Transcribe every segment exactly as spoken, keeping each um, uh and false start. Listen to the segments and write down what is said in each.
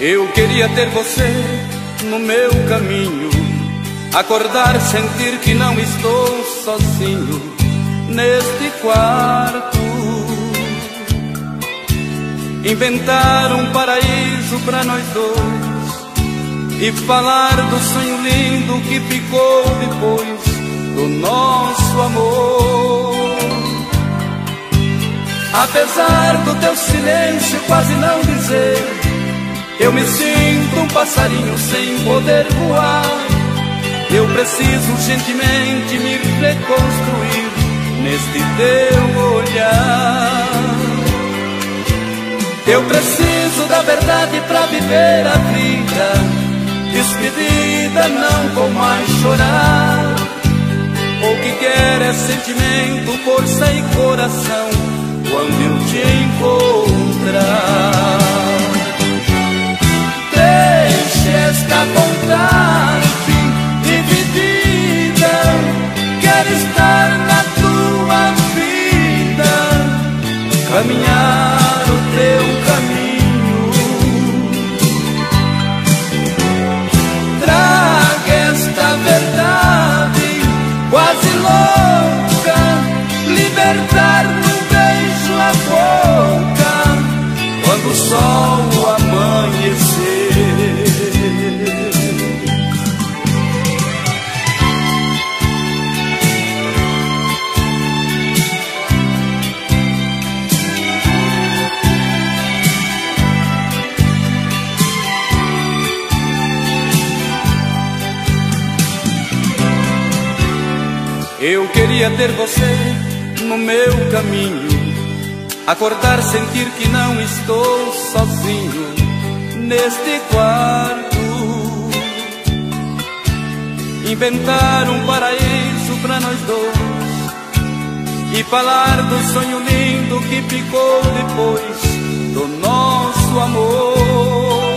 Eu queria ter você no meu caminho, acordar, sentir que não estou sozinho neste quarto, inventar um paraíso pra nós dois e falar do sonho lindo que ficou depois do nosso amor. Apesar do teu silêncio quase não dizer, eu me sinto um passarinho sem poder voar. Eu preciso urgentemente me reconstruir neste teu olhar. Eu preciso da verdade pra viver a vida, despedida não vou mais chorar. O que quer é sentimento, força e coração quando eu te encontrar. Deixe esta vontade dividida, quero estar na tua vida, caminhar o teu caminho. Traga esta verdade quase louca, libertar num beijo a boca quando o sol amanhecer. Eu queria ter você no meu caminho, acordar, sentir que não estou sozinho neste quarto, inventar um paraíso pra nós dois e falar do sonho lindo que ficou depois do nosso amor.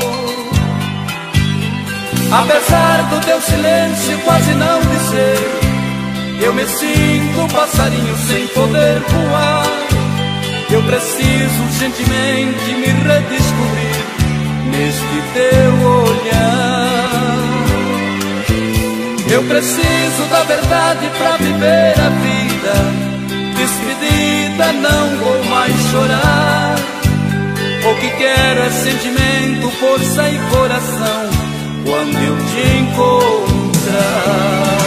Apesar do teu silêncio quase não dizer, eu me sinto um passarinho sem poder voar. Eu preciso urgentemente me redescobrir neste teu olhar. Eu preciso da verdade pra viver a vida, despedida não vou mais chorar. O que quero é sentimento, força e coração quando eu te encontrar.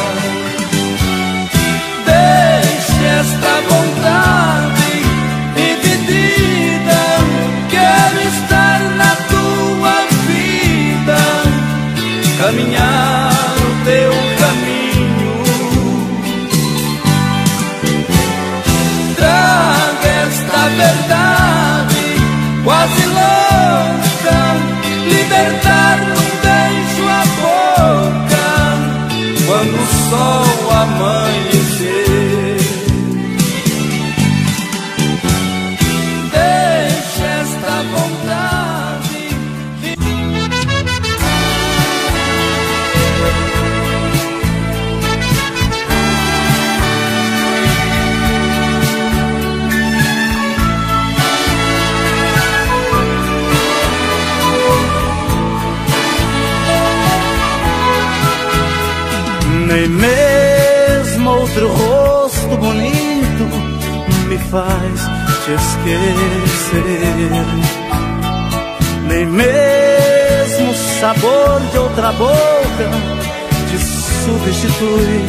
Deixe esta vontade dividida, quero estar na tua vida, caminhar o teu caminho. Traga esta verdade quase louca, libertar num beijo a boca quando o sol amanhecer. Deixe esta vontade de... Nem mesmo outro rosto bonito me faz te esquecer, nem mesmo o sabor de outra boca te substitui,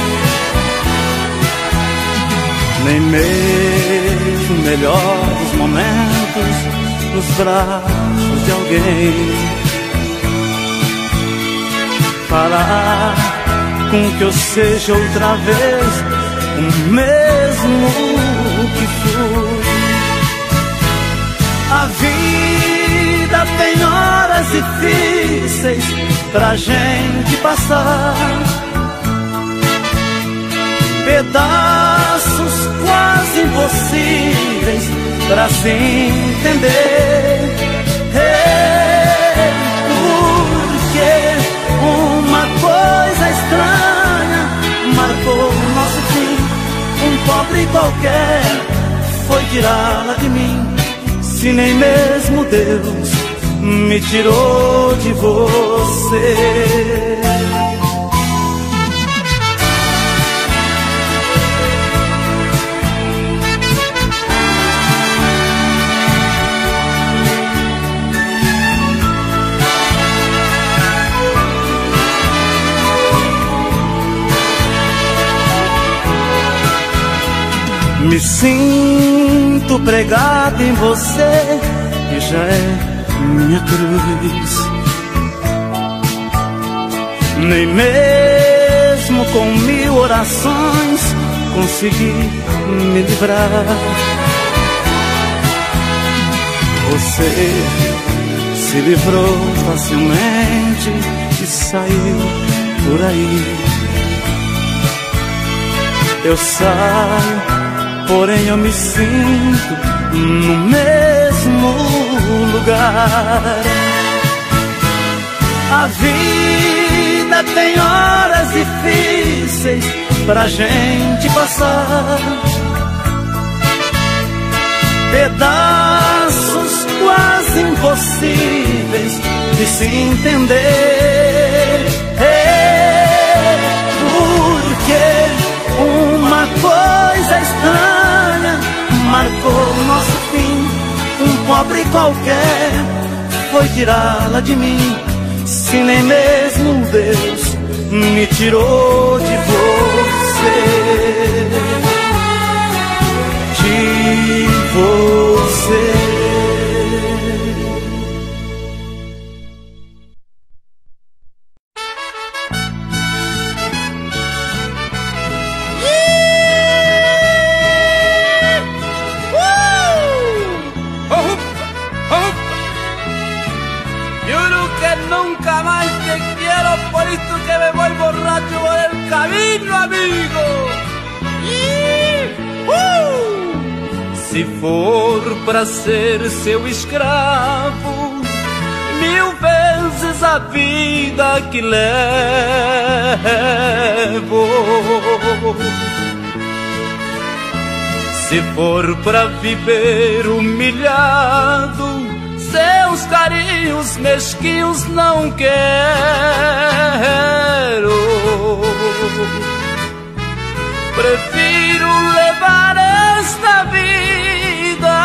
nem mesmo o melhor dos momentos nos braços de alguém fará com que eu seja outra vez o mesmo que fui. A vida tem horas difíceis pra gente passar, pedaços quase impossíveis pra se entender. É porque uma coisa estranha marcou o nosso fim. Um pobre qualquer foi tirá-la de mim. Se nem mesmo Deus me tirou de você. Me sinto pregado em você, que já é minha cruz. Nem mesmo com mil orações consegui me livrar. Você se livrou facilmente e saiu por aí. Eu saio, porém eu me sinto no mesmo lugar. A vida tem horas difíceis pra gente passar, pedaços quase impossíveis de se entender. É porque uma coisa estranha marcou nosso fim. Um pobre qualquer foi tirá-la de mim. Se nem mesmo Deus me tirou de você, de você. Se for pra ser seu escravo, mil vezes a vida que levo. Se for pra viver humilhado, seus carinhos mesquinhos não quero. Prefiro levar esta vida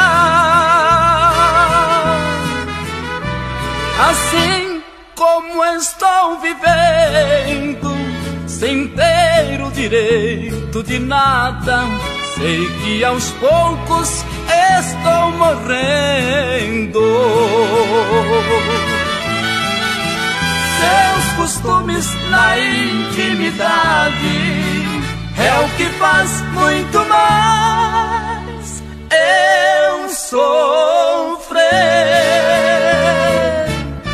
assim como estou vivendo, sem ter o direito de nada. Sei que aos poucos estou morrendo. Seus costumes na intimidade é o que faz muito mais eu sofrer.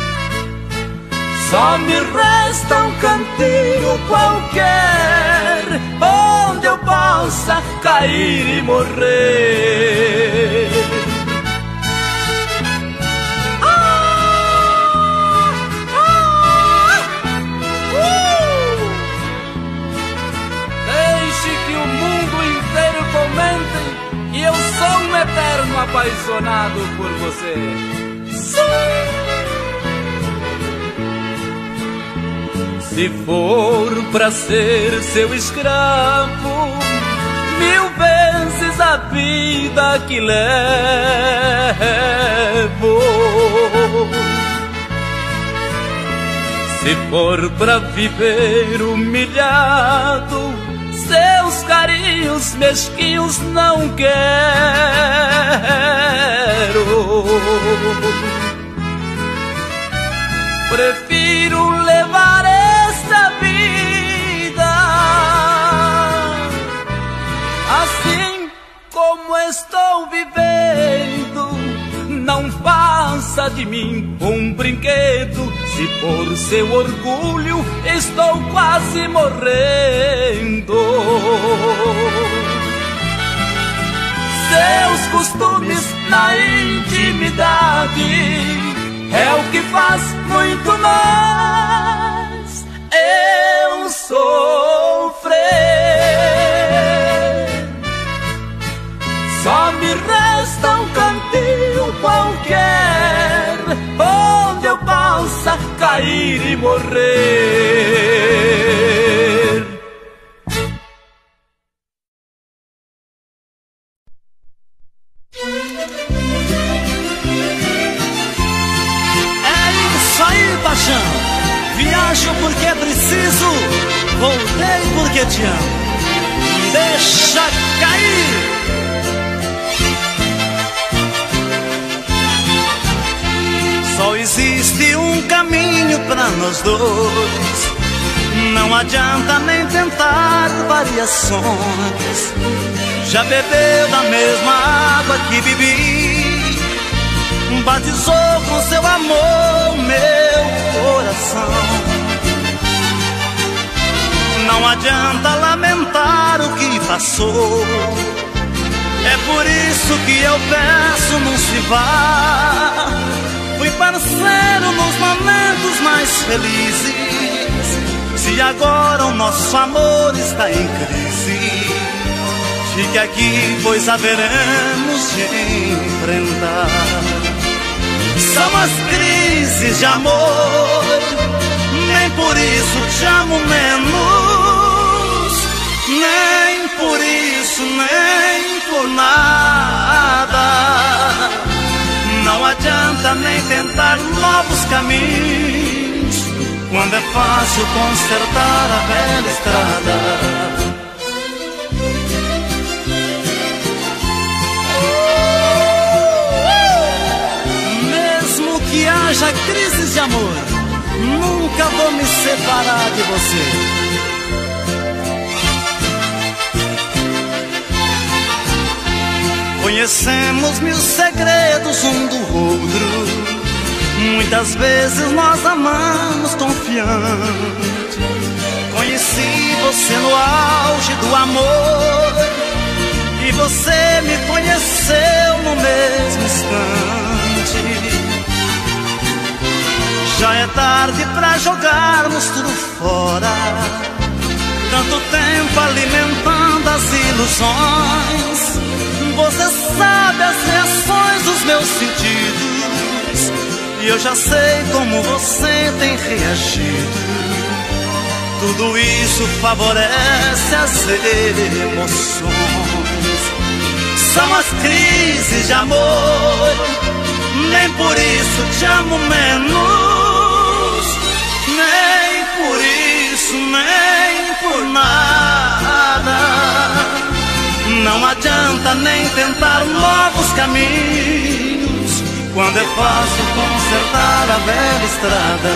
Só me resta um cantinho qualquer onde eu possa cair e morrer. E eu sou um eterno apaixonado por você. Se for pra ser seu escravo, mil vezes a vida que levo. Se for pra viver humilhado, seus carinhos mesquinhos não quero. Prefiro levar esta vida assim como estou vivendo. Não faça de mim um brinquedo. Se por seu orgulho estou quase morrendo. Seus costumes na intimidade é o que faz muito mais eu sofrer. Só me resta um cantinho qualquer morrer. É isso aí, paixão. Viajo porque é preciso, voltei porque te amo. Deixa cair. Só existe um caminho pra nós dois. Não adianta nem tentar variações. Já bebeu da mesma água que bebi, batizou com seu amor meu coração. Não adianta lamentar o que passou. É por isso que eu peço, não se vá. Fui parceiro nos momentos mais felizes. Se agora o nosso amor está em crise, fique aqui, pois haveremos de enfrentar. São as crises de amor, nem por isso te amo menos, nem por isso, nem por nada. Não adianta nem tentar novos caminhos, quando é fácil consertar a velha estrada. Mesmo que haja crises de amor, nunca vou me separar de você. Conhecemos mil segredos um do outro. Muitas vezes nós amamos confiante. Conheci você no auge do amor, e você me conheceu no mesmo instante. Já é tarde pra jogarmos tudo fora, tanto tempo alimentando as ilusões. Você sabe as reações dos meus sentidos, e eu já sei como você tem reagido. Tudo isso favorece as emoções. São as crises de amor, nem por isso te amo menos, nem por isso, nem por nada. Não adianta nem tentar novos caminhos, quando é fácil consertar a velha estrada.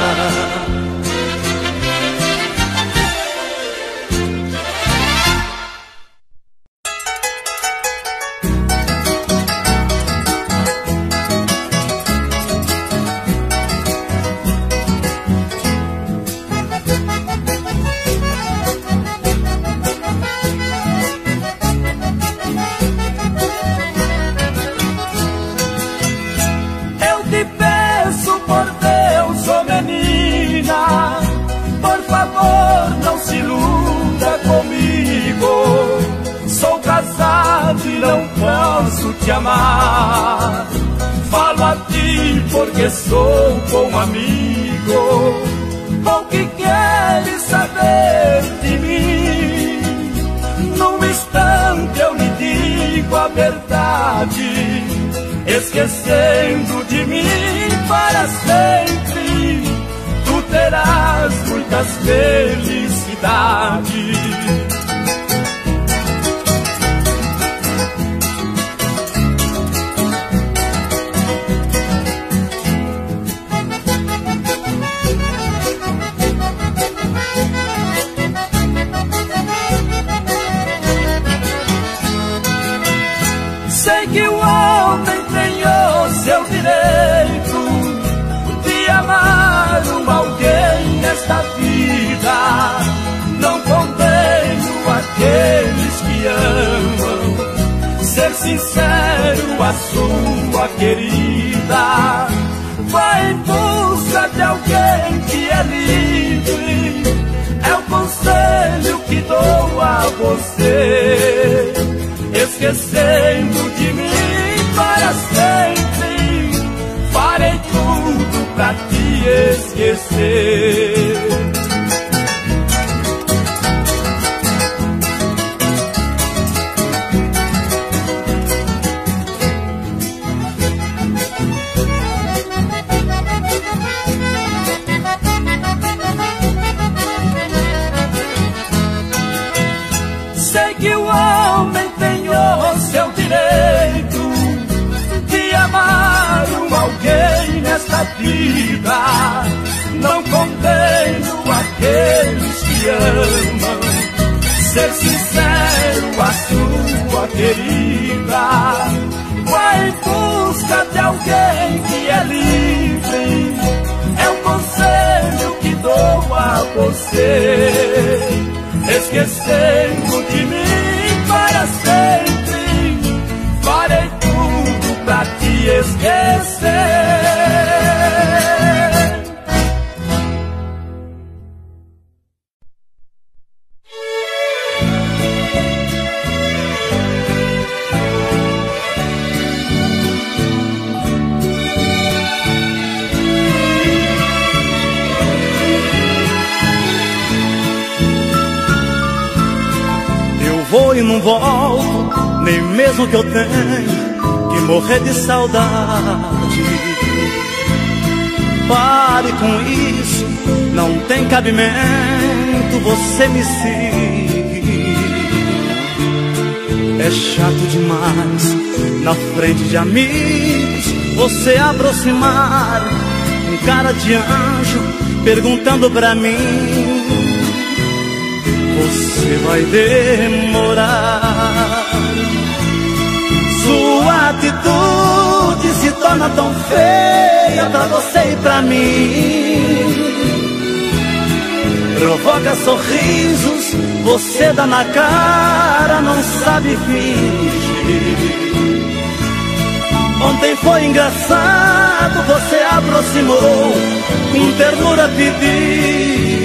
Te amar, falo a ti porque sou bom amigo. O que queres saber de mim? Num instante eu lhe digo a verdade, esquecendo de mim para sempre, tu terás muitas felicidades. Sei que o homem tem o seu direito de amar um alguém nesta vida. Não condeno aqueles que amam, ser sincero a sua querida. Vai em busca de alguém que é livre, é o conselho que dou a você. Esquecendo de mim para sempre, farei tudo pra te esquecer. a vida. Não condeno aqueles que amam. Ser sincero a sua querida. Vai em busca de alguém que é livre. É um conselho que dou a você. Esquecendo de mim para sempre, farei tudo pra te esquecer. Vou e não volto, nem mesmo que eu tenha que morrer de saudade. Pare com isso, não tem cabimento você me seguir. É chato demais, na frente de amigos, você aproximar um cara de anjo perguntando pra mim. Você vai demorar. Sua atitude se torna tão feia pra você e pra mim. Provoca sorrisos, você dá na cara, não sabe fingir. Ontem foi engraçado, você aproximou, com ternura pediu.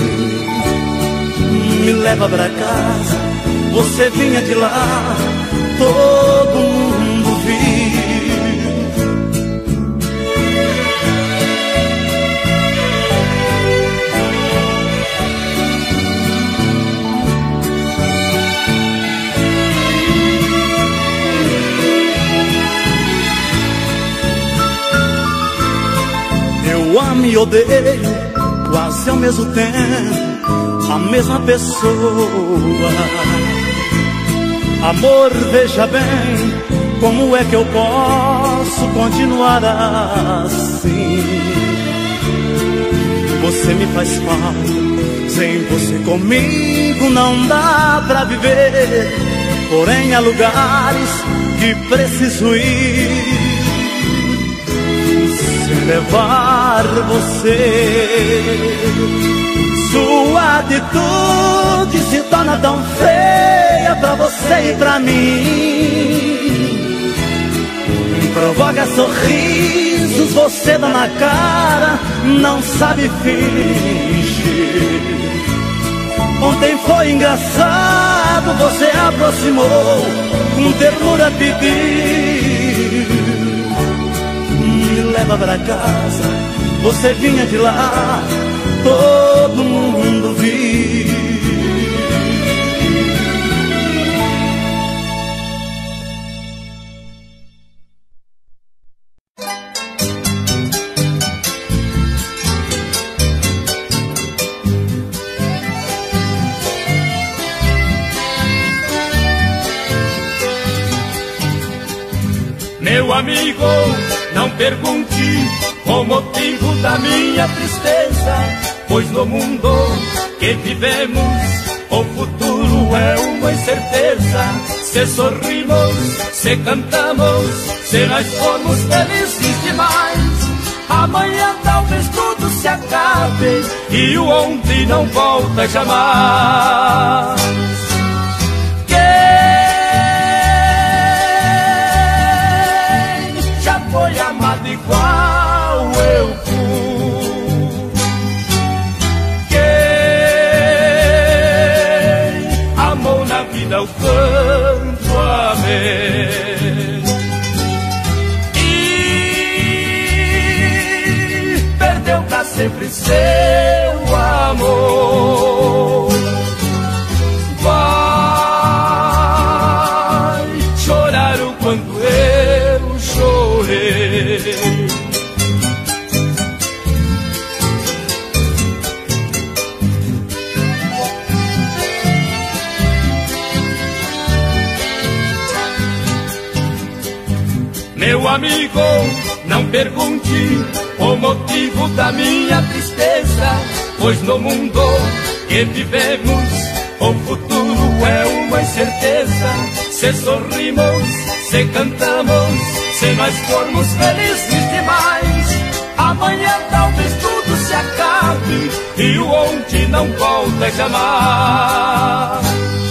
Me leva pra casa, você vinha de lá, todo mundo viu. Eu amo e odeio, quase ao mesmo tempo, a mesma pessoa. Amor, veja bem, como é que eu posso continuar assim? Você me faz falta, sem você comigo não dá pra viver. Porém há lugares que preciso ir, sem levar você. Sua atitude se torna tão feia pra você e pra mim. Provoca sorrisos, você dá na cara, não sabe fingir. Ontem foi engraçado, você aproximou, com ternura pediu. Me leva pra casa, você vinha de lá, todo mundo viu. Meu amigo, não pergunte o motivo da minha tristeza, pois no mundo que vivemos o futuro é uma incerteza. Se sorrimos, se cantamos, se nós formos felizes demais, amanhã talvez tudo se acabe e o ontem não volta jamais. Quem já foi amado igual eu fui? Quem amou na vida o quanto amei? E perdeu pra sempre seu amor. Vai chorar o quanto eu chorei. Meu amigo, não pergunte o motivo da minha tristeza, pois no mundo que vivemos o futuro é uma incerteza. Se sorrimos, se cantamos, se nós formos felizes demais, amanhã talvez tudo se acabe e o ontem não volta jamais.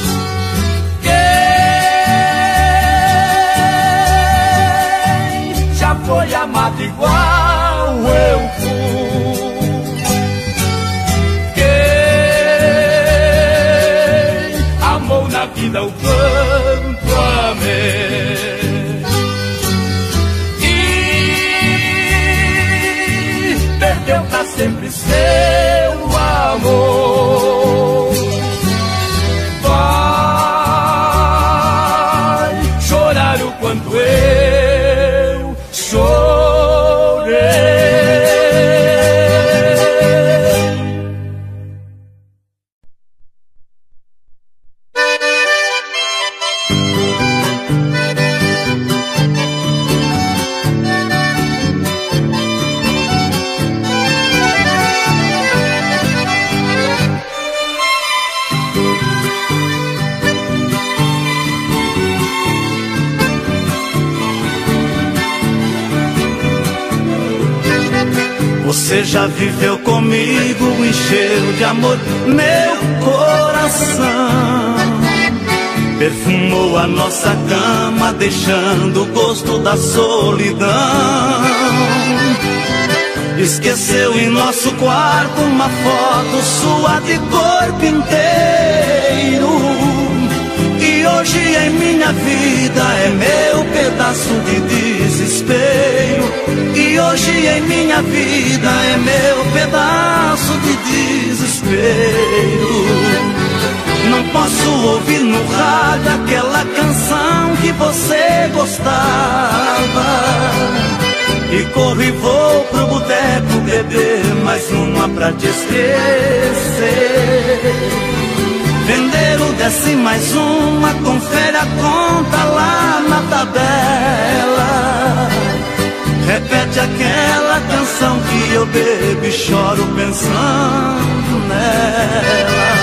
Quem já foi amado igual eu fui? Quem amou na vida o quanto amei? Perdeu pra sempre seu amor. Vai chorar o quanto eu chorei. Você já viveu comigo, encheu de amor meu coração, perfumou a nossa cama, deixando o gosto da solidão. Esqueceu em nosso quarto uma foto sua de corpo inteiro, e hoje em minha vida é meu pedaço de desespero. E hoje em minha vida é meu pedaço de desespero. Não posso ouvir no rádio aquela canção que você gostava, e corro e vou pro boteco beber mais uma pra te esquecer. Vendeiro desce mais uma, confere a conta lá na tabela. Repete aquela canção que eu bebo e choro pensando nela.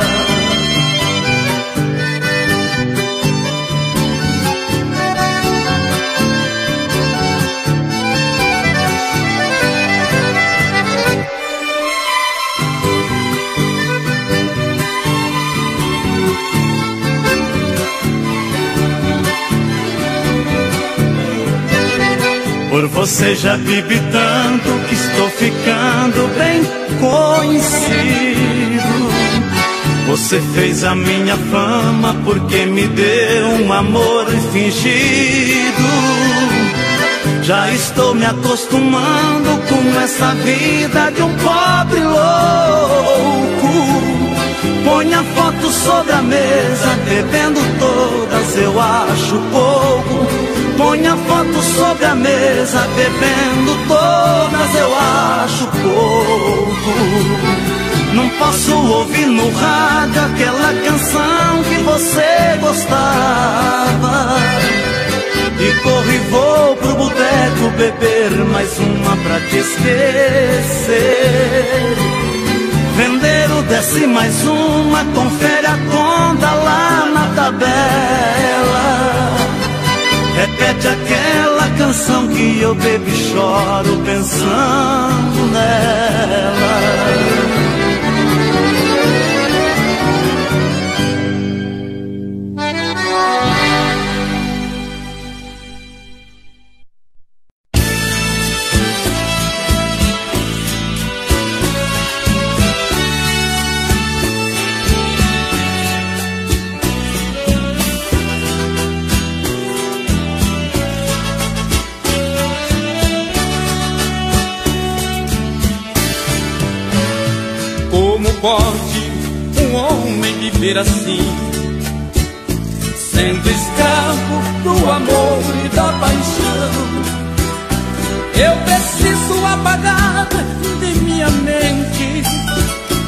Por você já bebi tanto que estou ficando bem conhecido. Você fez a minha fama porque me deu um amor fingido. Já estou me acostumando com essa vida de um pobre louco. Põe a foto sobre a mesa, bebendo todas eu acho pouco. Põe a foto sobre a mesa, bebendo todas eu acho pouco. Não posso ouvir no rádio aquela canção que você gostava, e corro e vou pro boteco beber mais uma pra te esquecer. Vendeiro desce mais uma, confere a conta lá na tabela. Repete aquela canção que eu bebo e choro pensando nela. Pode um homem viver assim, sendo escravo do amor e da paixão? Eu preciso apagar de minha mente,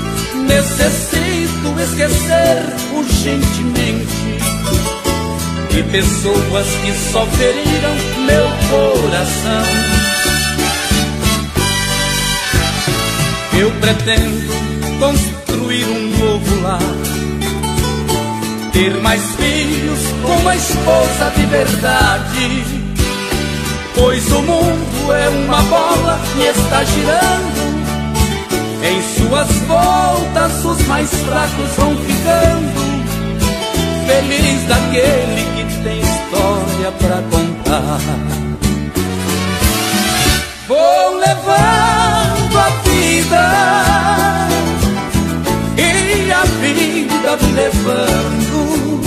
necessito esquecer urgentemente e pessoas que só feriram meu coração. Eu pretendo construir um novo lar, ter mais filhos com uma esposa de verdade, pois o mundo é uma bola que está girando. Em suas voltas os mais fracos vão ficando. Feliz daquele que tem história pra contar. Vou levando a vida e a vida me levando.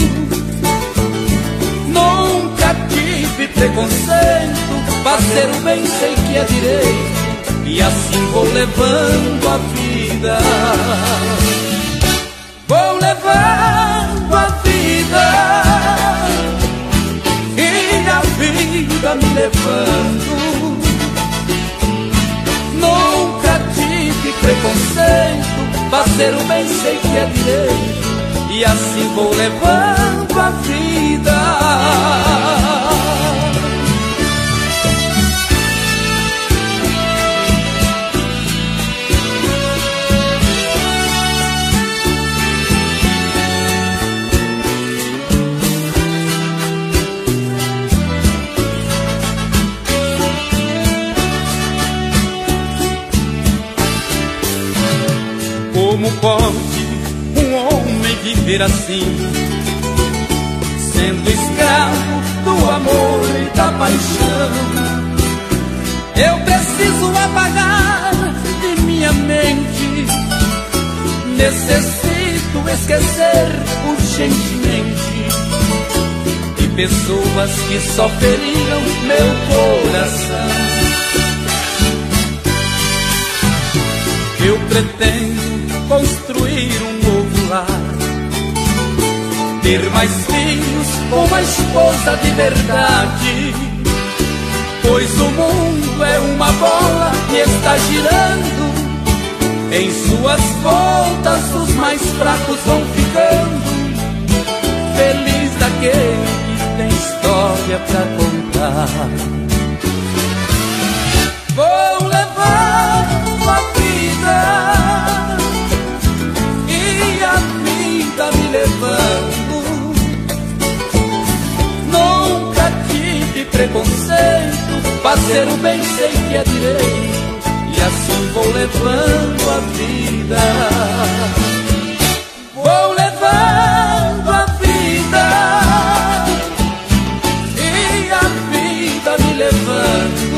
Nunca tive preconceito, fazer o bem sei que é direito, e assim vou levando a vida. Vou levando a vida e a vida me levando. Nunca tive preconceito, fazer o bem sei que é direito, e assim vou levando a vida. Como pode um homem viver assim, sendo escravo do amor e da paixão? Eu preciso apagar de minha mente, necessito esquecer urgentemente de pessoas que só feriram meu coração. Eu pretendo construir um novo lar, ter mais filhos com uma esposa de verdade, pois o mundo é uma bola que está girando. Em suas voltas os mais fracos vão ficando. Feliz daquele que tem história pra contar. Vou levar a vida e a vida me levando. Nunca tive preconceito, fazer o bem sei que é direito, e assim vou levando a vida. Vou levando a vida e a vida me levando.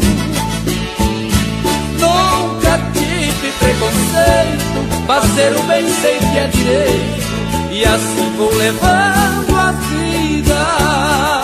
Nunca tive preconceito, fazer o bem sei que é direito, e assim vou levando a vida.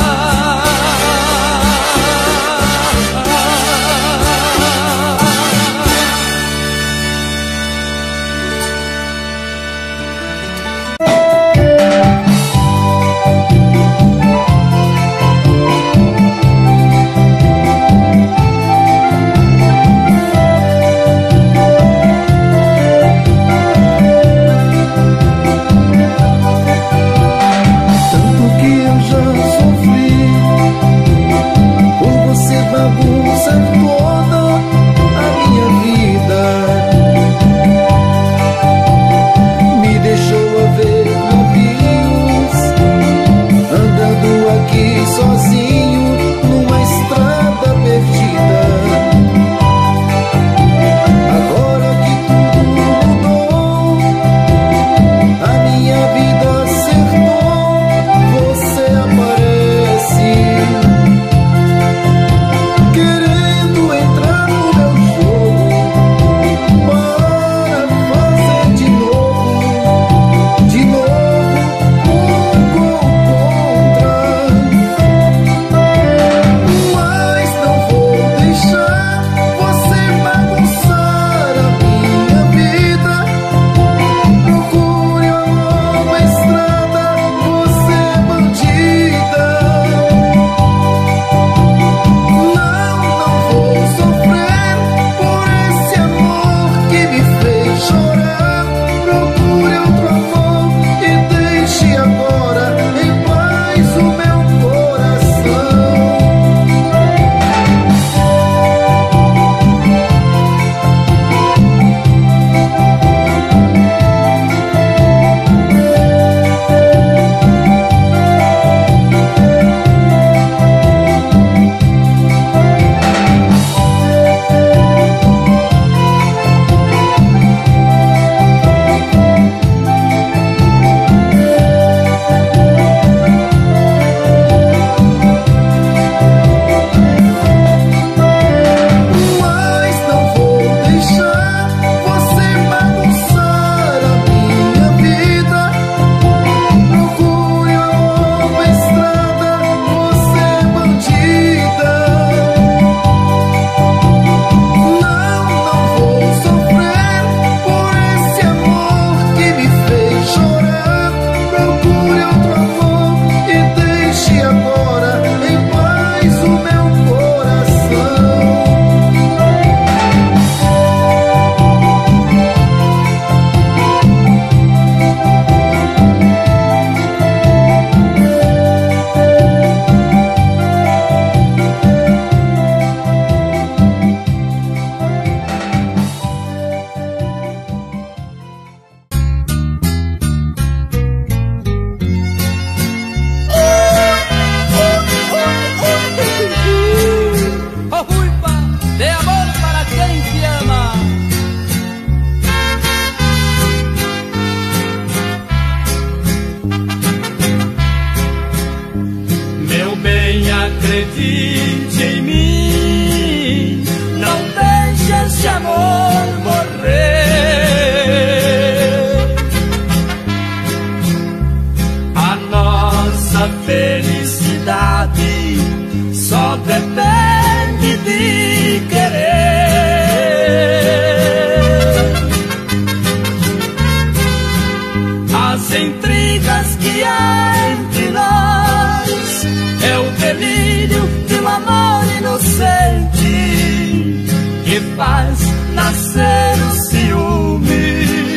nascer o ciúme.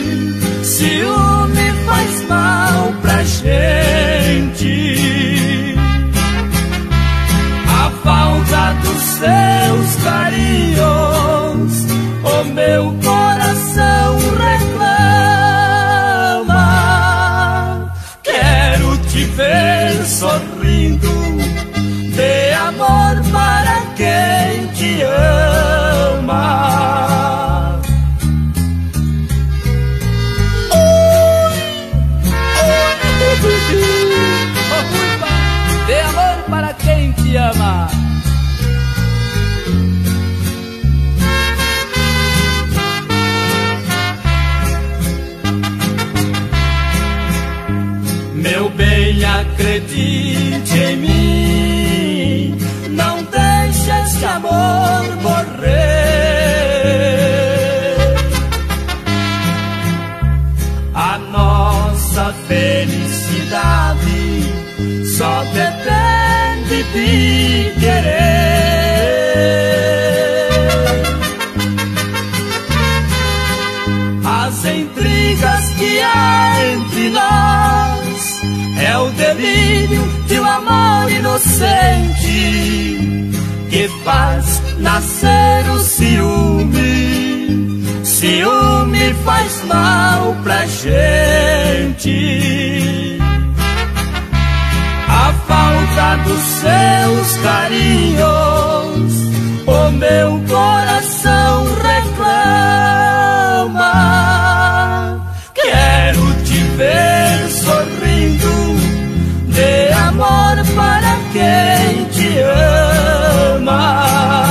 Ciúme faz mal pra gente. A falta dos seus carinhos, o meu coração reclama. Quero te ver sorrindo, dê amor para quem te ama. Dê amor para quem te ama. Meu bem, acredite em mim, não deixe esse amor morrer. A nossa felicidade só depende de querer. As intrigas que há entre nós é o delírio de um amor inocente que faz nascer o ciúme. Ciúme faz mal pra gente. A falta dos seus carinhos, o meu coração reclama. Quero te ver sorrindo, dê amor para quem te ama.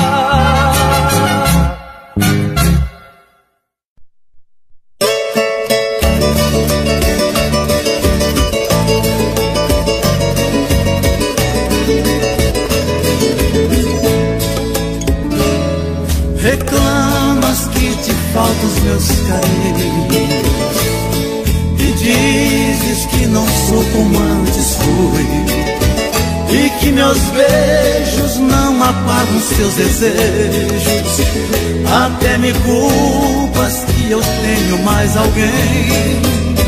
Reclamas que te faltam os meus carinhos e dizes que não sou como antes fui, e que meus beijos não apagam seus desejos. Até me culpas que eu tenho mais alguém.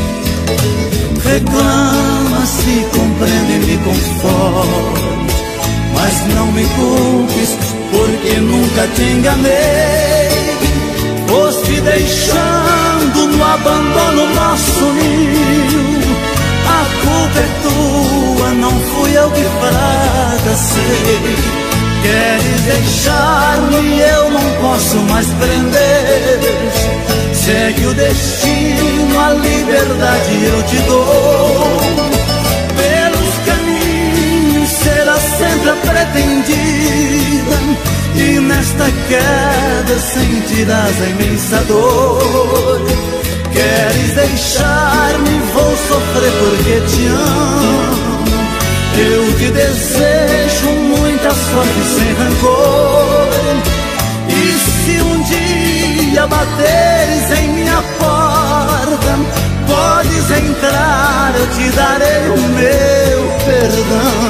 Reclamas, se compreende e me conforme, mas não me culpes, porque nunca te enganei. Foste deixando no abandono nosso ninho. A culpa é tua, não fui eu que fracasei. Queres deixar-me, eu não posso mais prender. Segue o destino, a liberdade eu te dou. Pelos caminhos será sempre a pretendida, e nesta queda sentirás a imensa dor. Queres deixar-me, vou sofrer porque te amo. Eu te desejo muita sorte sem rancor. E se um dia bateres em minha porta, podes entrar, eu te darei o meu perdão.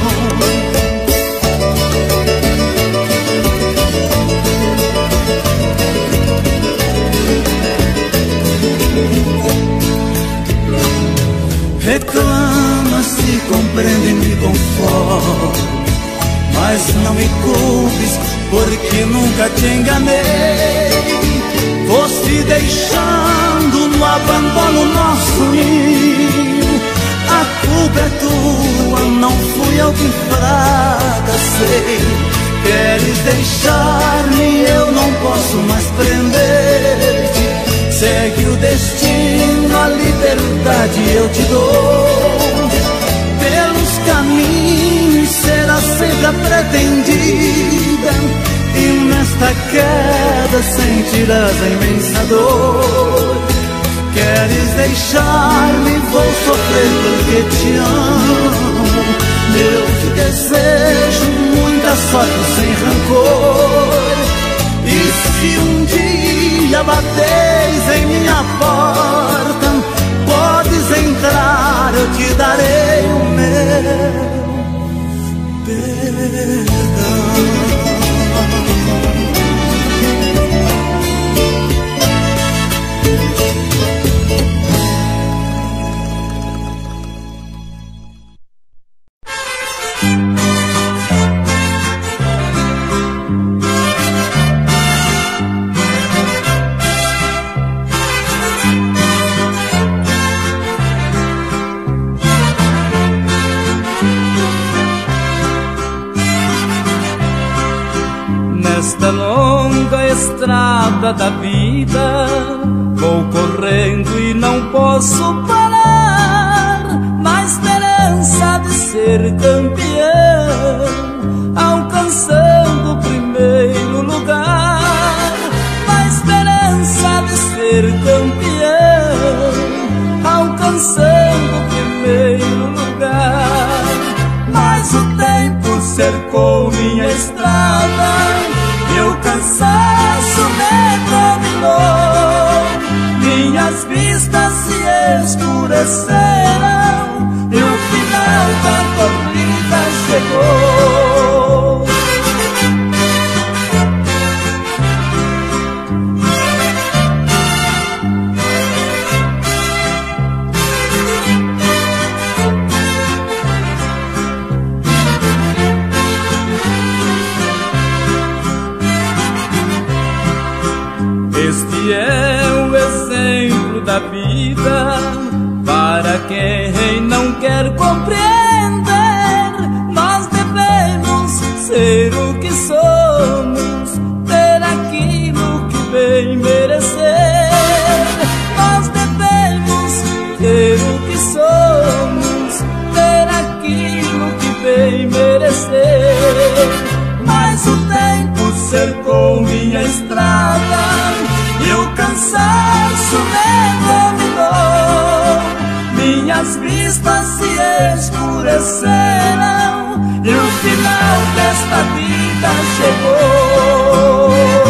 Reclama, se compreende e me conforme, mas não me culpes, porque nunca te enganei. Foste deixando no abandono nosso ninho. A culpa é tua, não fui eu que fracasei. Queres deixar-me, eu não posso mais prender-te. Segue o destino, a liberdade eu te dou. Pelos caminhos será sempre a pretendida, e nesta queda sentirás a imensa dor. Queres deixar-me, vou sofrer porque te amo. Eu te desejo muita sorte sem rancor. E se um dia bateres em minha porta, podes entrar, eu te darei o meu perdão. Nesta longa estrada da vida vou correndo e não posso parar, na esperança de ser campeão, alcançando o primeiro lugar. Na esperança de ser campeão, alcançando o primeiro lugar. Mas o tempo cercou minha estrada e o cansaço me dominou. Minhas vistas se escureceram e o final da corrida chegou. Este é o exemplo da vida para quem não quer compreender. Nós devemos ser o que somos, ter aquilo que bem merecer. Nós devemos ter o que somos, ter aquilo que bem merecer. Mas o tempo cercou minha estrada e o cansaço me dominou. Minhas vistas se escureceram e o final desta vida chegou.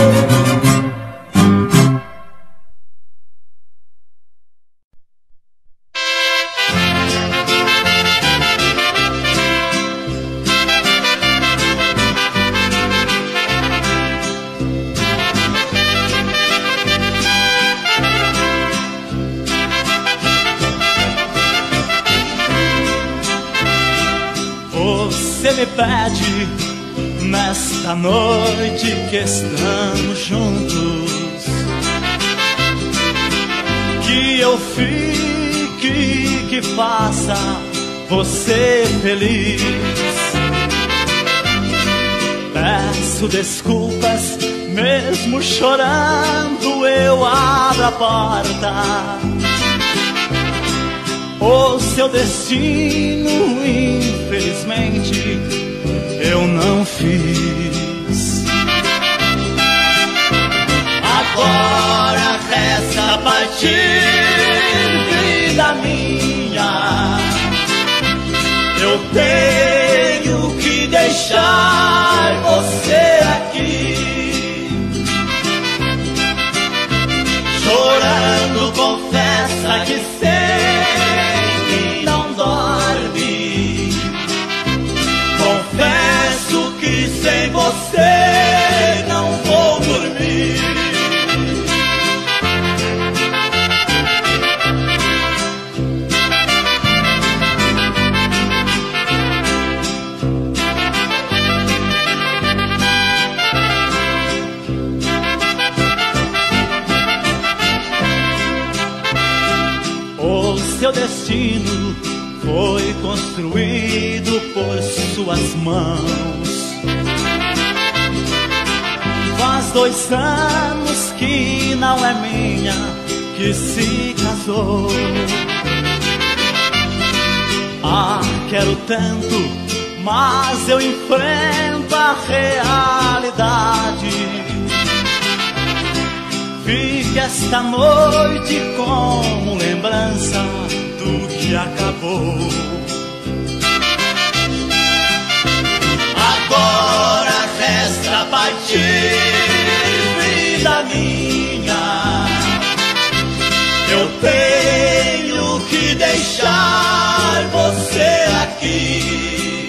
Você me pede nesta noite que estamos juntos, que eu fique, que faça você feliz. Peço desculpas, mesmo chorando eu abro a porta. O seu destino, infelizmente, eu não fiz. Agora resta partir, vida minha. Eu tenho que deixar você aqui. Chorando, confessa que sei que não dorme. Confesso que sem você não vou dormir. O seu destino foi construído por suas mãos. Faz dois anos que não é minha, que se casou. Ah, quero tanto, mas eu enfrento a realidade. Fique esta noite como lembrança do que acabou. Agora resta partir, vida minha. Eu tenho que deixar você aqui.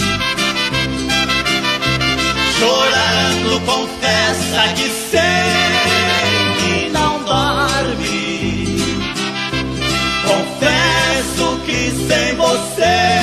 Chorando, confessa que sei que não dorme. Confesso que sem você